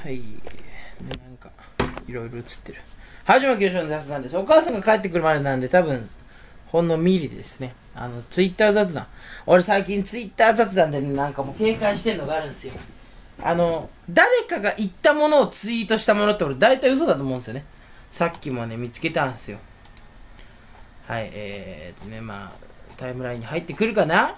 はい。なんか、いろいろ映ってる。橋本清の雑談です。お母さんが帰ってくるまでなんで、多分、ほんのミリですね。ツイッター雑談。俺最近ツイッター雑談で、ね、なんかもう警戒してんのがあるんですよ。誰かが言ったものをツイートしたものって俺大体嘘だと思うんですよね。さっきもね、見つけたんですよ。はい、まあ、タイムラインに入ってくるかな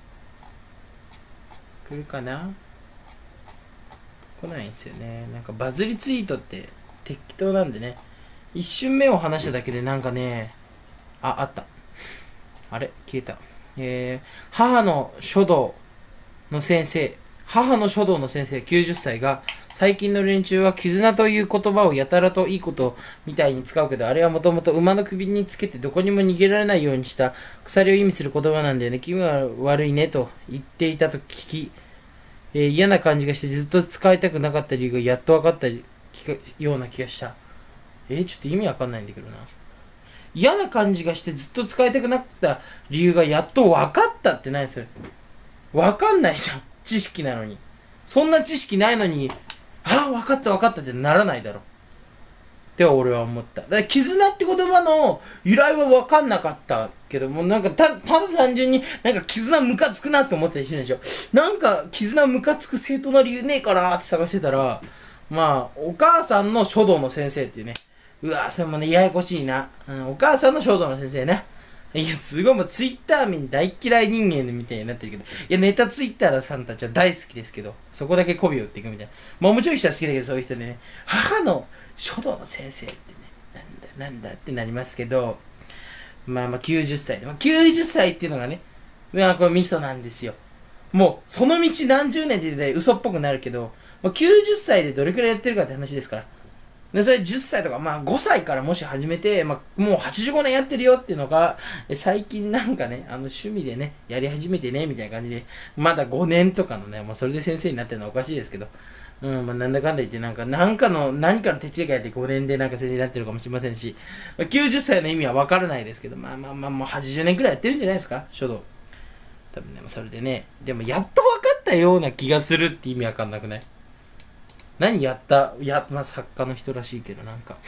来るかな来ないんですよね。なんかバズりツイートって適当なんでね。一瞬目を離しただけでなんかね、あった。あれ消えた。母の書道の先生、母の書道の先生90歳が、最近の連中は絆という言葉をやたらといいことみたいに使うけど、あれはもともと馬の首につけてどこにも逃げられないようにした鎖を意味する言葉なんだよね。気分は悪いねと言っていたと聞き、嫌な感じがしてずっと使いたくなかった理由がやっと分かったような気がした。ちょっと意味わかんないんだけどな。嫌な感じがしてずっと使いたくなった理由がやっと分かったって何それ。分かんないじゃん。知識なのに。そんな知識ないのに、分かった分かったってならないだろ。って俺は思った。だから絆って言葉の由来は分かんなかったけども、なんかただ単純になんか絆ムカつくなって思ったりしてるでしょ。なんか絆ムカつく正当な理由ねえかなって探してたら、まあ、お母さんの書道の先生っていうね。うわそれもね、ややこしいな。お母さんの書道の先生ね。いや、すごいもうツイッター民大嫌い人間みたいになってるけど。いや、ネタツイッターさんたちは大好きですけど、そこだけ媚びを打っていくみたいな。まあもちろん人は好きだけど、そういう人でね、母の書道の先生ってね、なんだってなりますけど、まあ90歳で。90歳っていうのがね、まあこれミソなんですよ。もう、その道何十年って言って嘘っぽくなるけど、90歳でどれくらいやってるかって話ですから。で、それ10歳とか、5歳からもし始めて、もう85年やってるよっていうのが、最近なんかね、趣味でね、やり始めてね、みたいな感じで、まだ5年とかのね、それで先生になってるのはおかしいですけど、なんだかんだ言って何かの手違いで5年でなんか先生になってるかもしれませんし、90歳の意味はわからないですけど、もう80年くらいやってるんじゃないですか、書道。多分ね、それでね、でもやっと分かったような気がするって意味わかんなくない？何やった作家の人らしいけど、なんか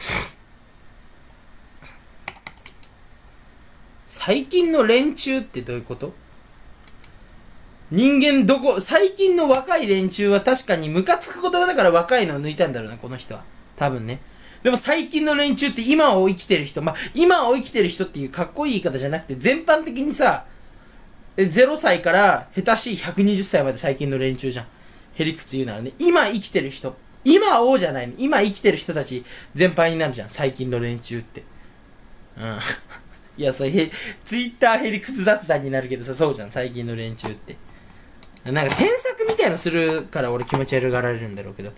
最近の連中ってどういうこと？人間最近の若い連中は確かにムカつく言葉だから若いのを抜いたんだろうな、この人は。多分ね。でも最近の連中って今を生きてる人、今を生きてる人っていうかっこいい言い方じゃなくて、全般的にさ、0歳から下手しい120歳まで最近の連中じゃん。へりくつ言うならね。今生きてる人。今をじゃないの。今生きてる人たち全般になるじゃん。最近の連中って。うん。いや、それ、ツイッターへりくつ雑談になるけどさ、そうじゃん。最近の連中って。なんか添削みたいのするから俺気持ち悪がられるんだろうけど。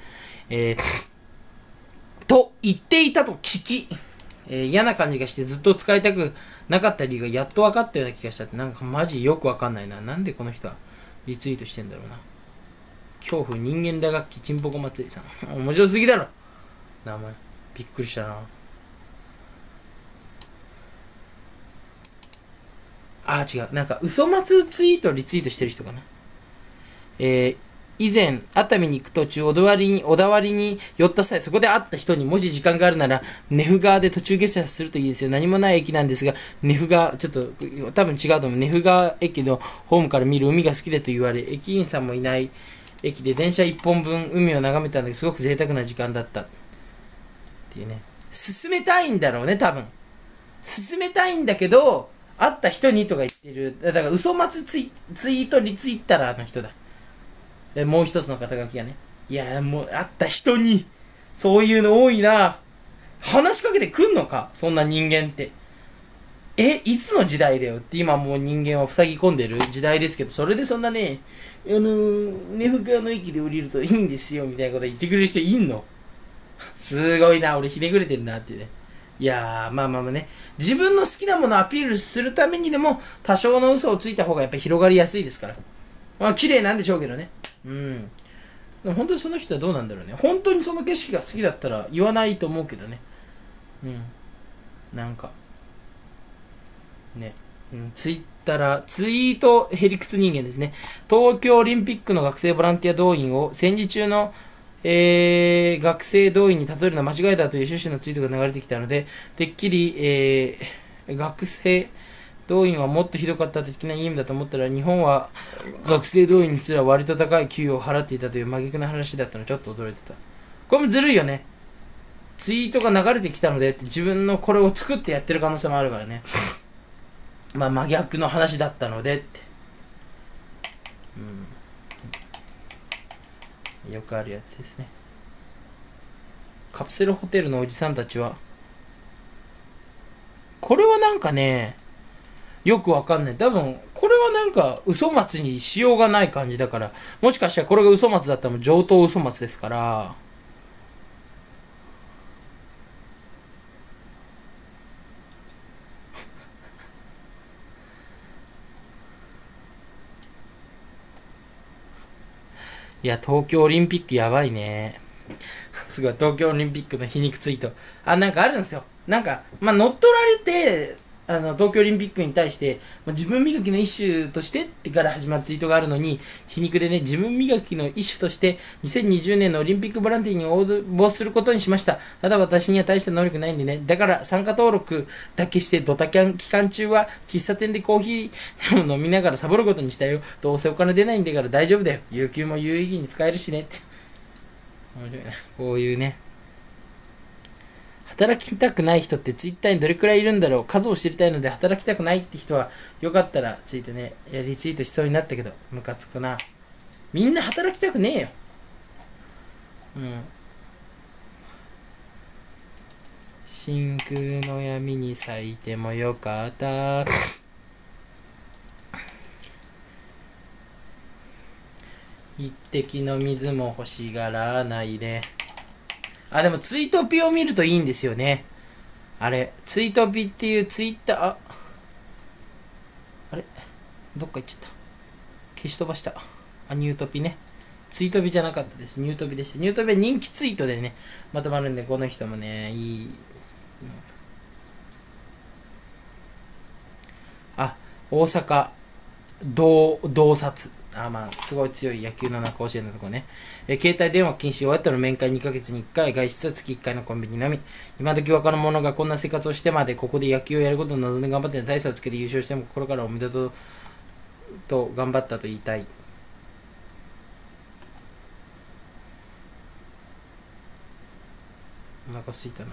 と言っていたと聞き、嫌な感じがしてずっと使いたくなかった理由がやっと分かったような気がしたって、なんかマジよく分かんないな。なんでこの人はリツイートしてんだろうな。恐怖人間打楽器ちんぽこ祭りさん。面白すぎだろ。名前。びっくりしたな。違う。なんか嘘松ツイートリツイートしてる人かな。以前、熱海に行く途中、小田原に寄った際、そこで会った人にもし時間があるなら、ネフ川で途中下車するといいですよ。何もない駅なんですが、ネフ川、ちょっと、多分違うと思う。ネフ川駅のホームから見る海が好きだと言われ、駅員さんもいない駅で電車1本分海を眺めたのですごく贅沢な時間だった。っていうね。進めたいんだろうね、多分。進めたいんだけど、会った人にとか言ってる。だから、嘘松ツイートリツイッターの人だ。もう一つの肩書きがね。いや、もう、会った人に、そういうの多いな。話しかけてくんのかそんな人間って。いつの時代だよって今もう人間は塞ぎ込んでる時代ですけど、それでそんなね、ネフ川の駅で降りるといいんですよみたいなこと言ってくれる人いんの？すごいな、俺ひねくれてるなってね。いやー、まあね。自分の好きなものをアピールするためにでも、多少の嘘をついた方がやっぱり広がりやすいですから。綺麗なんでしょうけどね。うん。でも本当にその人はどうなんだろうね。本当にその景色が好きだったら言わないと思うけどね。うん。なんか。ね。ツイートへりくつ人間ですね。東京オリンピックの学生ボランティア動員を戦時中の学生動員に例えるのは間違いだという趣旨のツイートが流れてきたので、てっきり、学生動員はもっとひどかった的な意味だと思ったら、日本は学生動員にすら割と高い給与を払っていたという真逆な話だったのちょっと驚いてた。これもずるいよね。ツイートが流れてきたのでって自分のこれを作ってやってる可能性もあるからね。まあ真逆の話だったのでって。よくあるやつですね。カプセルホテルのおじさんたちは、これはなんかね、よくわかんない。多分、これはなんか、嘘松にしようがない感じだから、もしかしたらこれが嘘松だったらもう上等嘘松ですから、いや、東京オリンピックやばいね。すごい、東京オリンピックの皮肉ツイート。なんかあるんですよ。なんか、乗っ取られて、東京オリンピックに対して、自分磨きの一種としてってから始まるツイートがあるのに、皮肉でね、自分磨きの一種として、2020年のオリンピックボランティアに応募することにしました。ただ私には大した能力ないんでね。だから参加登録だけして、ドタキャン期間中は、喫茶店でコーヒーでも飲みながらサボることにしたよ。どうせお金出ないんだから大丈夫だよ。有給も有意義に使えるしねって。面白いな。こういうね。働きたくない人ってツイッターにどれくらいいるんだろう。数を知りたいので働きたくないって人はよかったらついてね、リツイートしそうになったけど、ムカつくな。みんな働きたくねえよ。真空の闇に咲いてもよかった。一滴の水も欲しがらないで。でもツイートピを見るといいんですよね。あれ、ツイートピっていうツイッター、あれどっか行っちゃった。消し飛ばした。ニュートピね。ツイートピじゃなかったです。ニュートピでした。ニュートピは人気ツイートでね、まとまるんで、この人もね、いい。大阪、洞察。すごい強い野球の甲子園のとこね。携帯電話禁止、親との面会2ヶ月に1回、外出は月1回のコンビニのみ。今時若者がこんな生活をしてまで、ここで野球をやることを望んで頑張って大差をつけて優勝しても心からおめでとうと頑張ったと言いたい。お腹すいたな。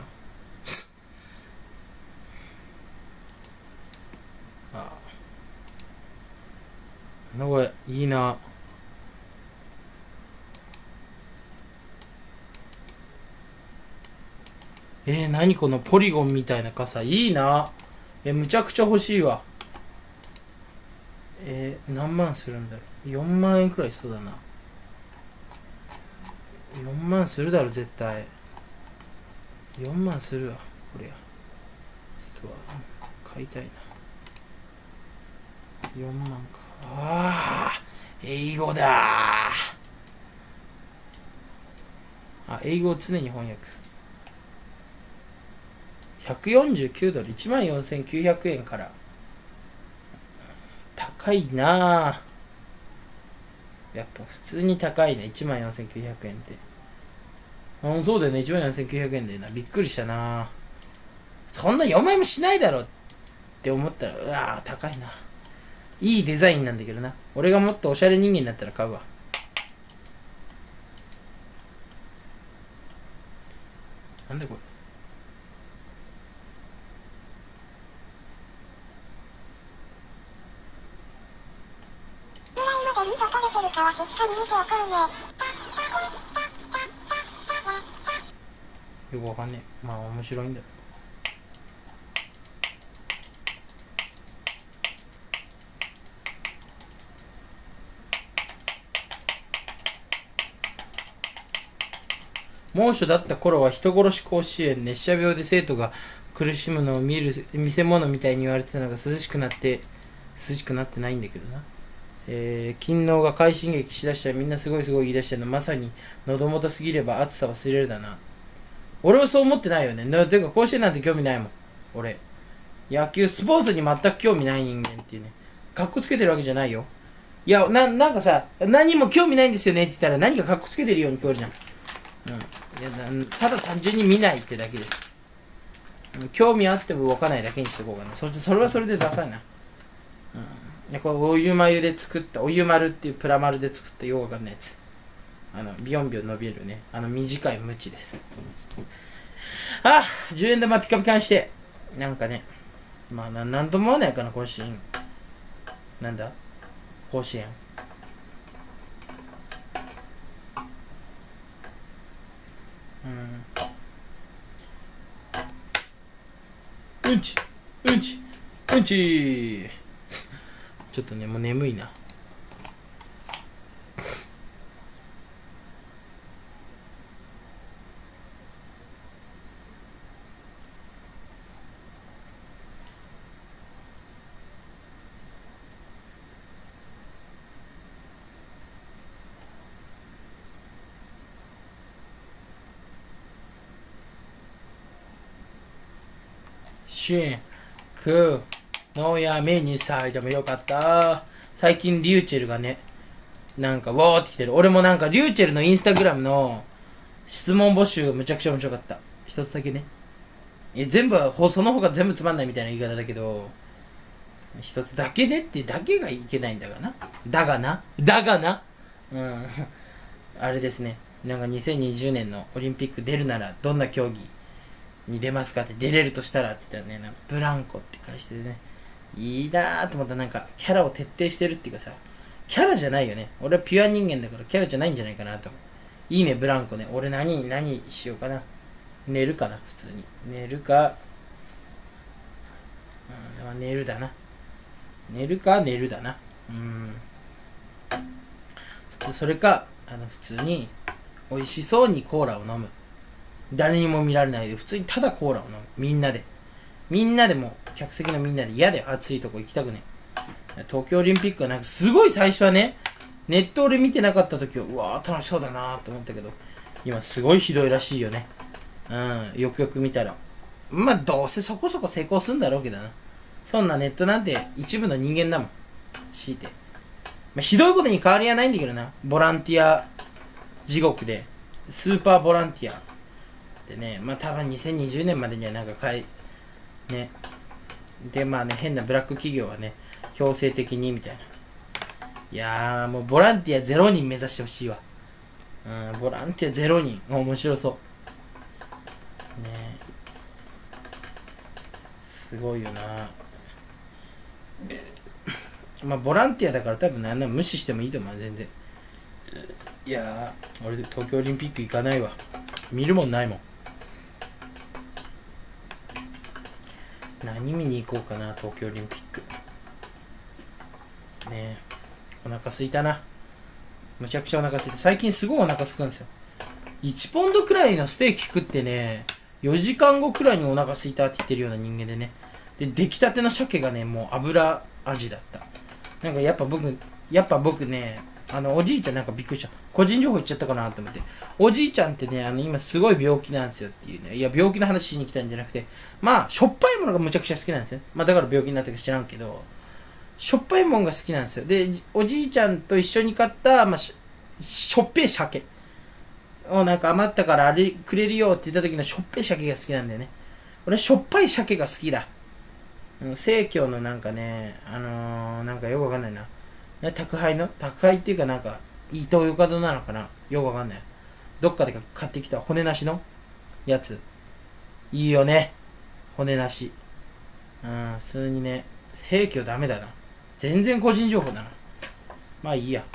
これいいな。何このポリゴンみたいな傘いいな。むちゃくちゃ欲しいわ。何万するんだろう。4万円くらいしそうだな。4万するだろ絶対。4万するわこれや。ちょっと買いたいな。4万か。英語だ英語を常に翻訳。149ドル、14,900円から。高いなやっぱ普通に高いね。14,900円って。そうだよね。14,900円だよな。びっくりしたな。そんな4万円もしないだろって思ったら、高いな。いいデザインなんだけどな。俺がもっとおしゃれ人間になったら買うわ。なんだこれ。よくわかんねえ。面白いんだよ。猛暑だった頃は人殺し甲子園、熱射病で生徒が苦しむのを見る見せ物みたいに言われてたのが涼しくなってないんだけどな。勤労が快進撃しだしたらみんなすごい言い出してるの。まさに喉元すぎれば暑さ忘れるだな。俺はそう思ってないよね。ていうか甲子園なんて興味ないもん。俺。野球、スポーツに全く興味ない人間っていうね。かっこつけてるわけじゃないよ。いや、なんかさ、何も興味ないんですよねって言ったら何かかっこつけてるように聞こえるじゃん。 いやただ単純に見ないってだけです。興味あっても動かないだけにしとこうかな。それはそれでダサいな。いやこれお湯眉で作ったお湯丸っていうプラ丸で作ったようわかんないやつ。ビヨンビヨン伸びるね。短いムチです。10円玉ピカピカにして。なんかね、まあなんとも思わないかな、このシーン。なんだ甲子園。うんちちょっとねもう眠いな。シクのやめにさいでもよかった。最近リューチェルがねなんかわーってきてる。俺もなんかリューチェルのインスタグラムの質問募集がむちゃくちゃ面白かった。一つだけね。全部その他全部つまんないみたいな言い方だけど、一つだけでってだけがいけないんだがな。だがな。あれですね。なんか2020年のオリンピック出るならどんな競技に出ますかって、出れるとしたらって言ったらね、なんかブランコって返してね、いいなーと思ったらなんかキャラを徹底してるっていうかさ、キャラじゃないよね。俺はピュア人間だからキャラじゃないんじゃないかなと。いいね、ブランコね。俺何しようかな。寝るかな、普通に。寝るか、寝るだな。寝るか、寝るだな。普通、それか、普通に、美味しそうにコーラを飲む。誰にも見られないで、普通にただコーラを飲む。みんなで。みんなでも、客席のみんなで嫌で暑いとこ行きたくね。東京オリンピックはなんかすごい最初はね、ネット俺見てなかった時は、うわー楽しそうだなーと思ったけど、今すごいひどいらしいよね。よくよく見たら。まあ、どうせそこそこ成功するんだろうけどな。そんなネットなんて一部の人間だもん。強いて。まあ、ひどいことに変わりはないんだけどな。ボランティア地獄で。スーパーボランティア。でね、まあ多分2020年までにはなんかね。で、まあね、変なブラック企業はね、強制的にみたいな。いやー、もうボランティア0人目指してほしいわ。ボランティア0人。面白そう。ねすごいよな。まあボランティアだから多分なんな無視してもいいと思う、全然。いやー、俺東京オリンピック行かないわ。見るもんないもん。何見に行こうかな、東京オリンピック。ねえ、お腹すいたな。むちゃくちゃお腹すいた。最近すごいお腹すくんですよ。1ポンドくらいのステーキ食ってね、4時間後くらいにお腹すいたって言ってるような人間でね。で、出来たての鮭がね、もう油味だった。なんかやっぱ僕ね、おじいちゃんなんかびっくりした。個人情報言っちゃったかなと思って。おじいちゃんってね、今すごい病気なんですよっていうね。いや、病気の話しに来たんじゃなくて、まあ、しょっぱいものがむちゃくちゃ好きなんですよ。まあ、だから病気になったか知らんけど、しょっぱいもんが好きなんですよ。で、おじいちゃんと一緒に買った、まあ、しょっぺい鮭をなんか余ったからあれくれるよって言った時のしょっぺい鮭が好きなんだよね。俺しょっぱい鮭が好きだ。生協のなんかね、なんかよくわかんないな。宅配っていうかなんか、イトーヨーカドーなのかなよくわかんない。どっかで買ってきた骨なしのやつ。いいよね。骨なし。普通にね、生協ダメだな。全然個人情報だな。まあいいや。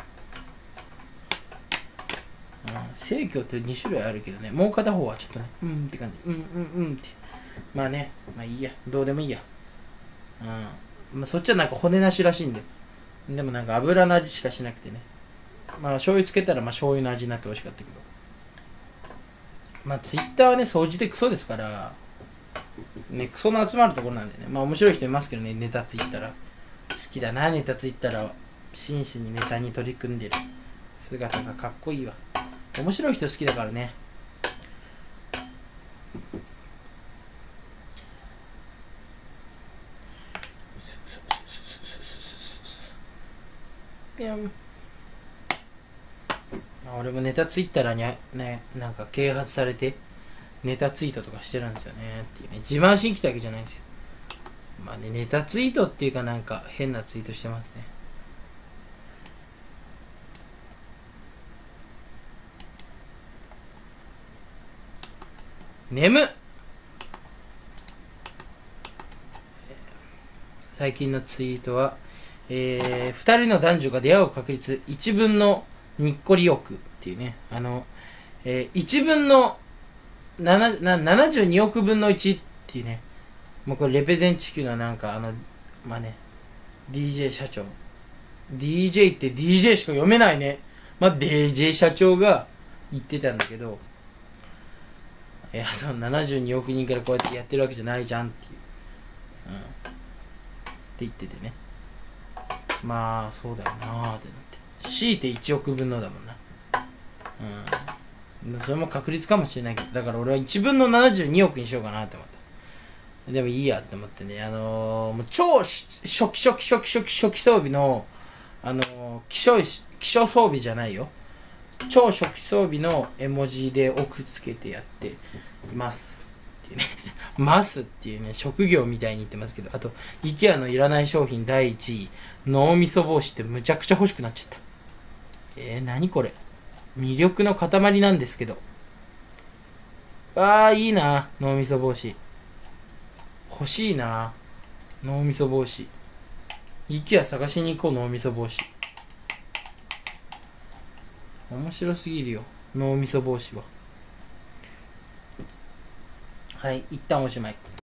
生協って2種類あるけどね、もう片方はちょっとね、って感じ。って。まあね、まあいいや。どうでもいいや。まあそっちはなんか骨なしらしいんで。でもなんか油の味しかしなくてね。まあ醤油つけたらまあ醤油の味になって美味しかったけど。まあツイッターはね、掃除でクソですから、ね、クソの集まるところなんでね。まあ面白い人いますけどね、ネタツイったら。好きだな、ネタツイったら。真摯にネタに取り組んでる姿がかっこいいわ。面白い人好きだからね。 俺もネタツイッターにね、なんか啓発されてネタツイートとかしてるんですよねっていうね。自慢しに来たわけじゃないんですよ。まあね、ネタツイートっていうかなんか変なツイートしてますね。眠っ。最近のツイートは、2人の男女が出会う確率1分のにっこり億っていうね、1分の72億分の1っていうね、もうこれレペゼン地球のなんかまあね、DJ 社長、DJ って DJ しか読めないね。まあ DJ 社長が言ってたんだけど、いや、その72億人からこうやってやってるわけじゃないじゃんっていう、って言っててね。まあそうだよなーってなって、強いて1億分のだもんな。それも確率かもしれないけど、だから俺は1分の72億にしようかなって思った。でもいいやって思ってね、もう超初期装備の基礎装備じゃないよ、超初期装備の絵文字で奥つけてやっていますっていうねますっていうね、職業みたいに言ってますけど、あと IKEA のいらない商品第1位脳みそ帽子ってむちゃくちゃ欲しくなっちゃった。何これ、魅力の塊なんですけど。いいな脳みそ帽子、欲しいな脳みそ帽子。IKEA 探しに行こう。脳みそ帽子面白すぎるよ、脳みそ帽子は。はい、一旦おしまい。